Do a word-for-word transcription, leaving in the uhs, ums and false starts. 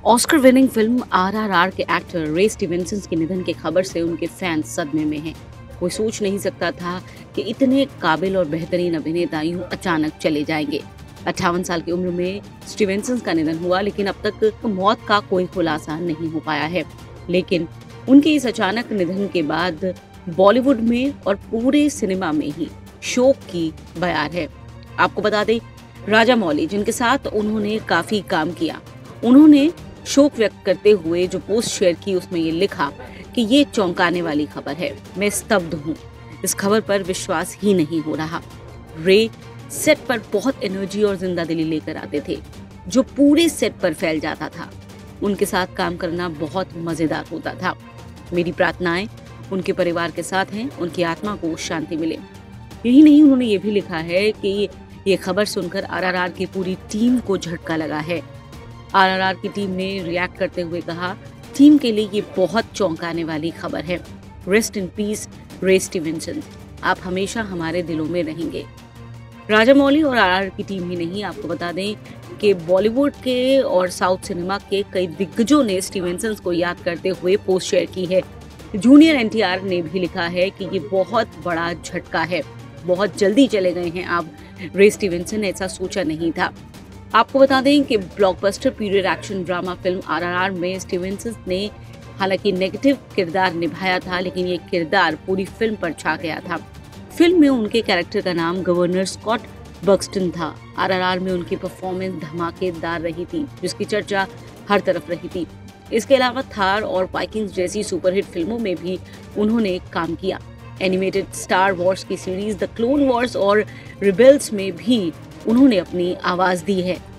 Oscar winning film RRR के actor रे Stevenson के निधन की खबर से उनके फैंस सदमे में हैं। कोई सोच नहीं सकता था कि इतने काबिल और बेहतरीन अभिनेता यूं अचानक चले जाएंगे। अट्ठावन साल की उम्र में स्टीवेंसन का निधन हुआ, लेकिन अब तक मौत का कोई खुलासा नहीं हो पाया है। लेकिन उनके इस अचानक निधन के बाद बॉलीवुड में और पूरे सिनेमा में ही शोक की बयार है। आपको बता दें, राजामौली, जिनके साथ उन्होंने काफी काम किया, उन्होंने शोक व्यक्त करते हुए जो पोस्ट शेयर की उसमें ये लिखा कि ये चौंकाने वाली खबर है, मैं स्तब्ध हूँ, इस खबर पर विश्वास ही नहीं हो रहा। रे सेट पर बहुत एनर्जी और जिंदा दिली लेकर आते थे, जो पूरे सेट पर फैल जाता था। उनके साथ काम करना बहुत मजेदार होता था। मेरी प्रार्थनाएं उनके परिवार के साथ हैं, उनकी आत्मा को शांति मिले। यही नहीं, उन्होंने ये भी लिखा है कि ये खबर सुनकर आरआरआर की पूरी टीम को झटका लगा है। आरआरआर की टीम ने रिएक्ट करते हुए कहा, टीम के लिए ये बहुत चौंकाने वाली खबर है। Rest in peace Ray Stevenson, आप हमेशा हमारे दिलों में रहेंगे। राजामौली और आरआरआर की टीम ही नहीं, आपको बता दें कि बॉलीवुड के और साउथ सिनेमा के कई दिग्गजों ने स्टीवेंसन को याद करते हुए पोस्ट शेयर की है। जूनियर एनटीआर ने भी लिखा है कि ये बहुत बड़ा झटका है, बहुत जल्दी चले गए हैं आप रे स्टीवेंसन, ऐसा सोचा नहीं था। आपको बता दें कि blockbuster period action drama film RRR में स्टीवेंसन ने हालांकि नेगेटिव किरदार निभाया था, लेकिन ये किरदार पूरी फिल्म पर छा गया था। फिल्म में उनके कैरेक्टर का नाम गवर्नर स्कॉट बक्सटन था। आरआरआर में उनकी परफॉर्मेंस धमाकेदार रही थी, जिसकी चर्चा हर तरफ रही थी। इसके अलावा थार और वाइकिंग्स जैसी सुपरहिट फिल्मों में भी उन्होंने काम किया। एनिमेटेड स्टार वॉर्स की सीरीज द क्लोन वॉर्स और रिबेल्स में भी उन्होंने अपनी आवाज दी है।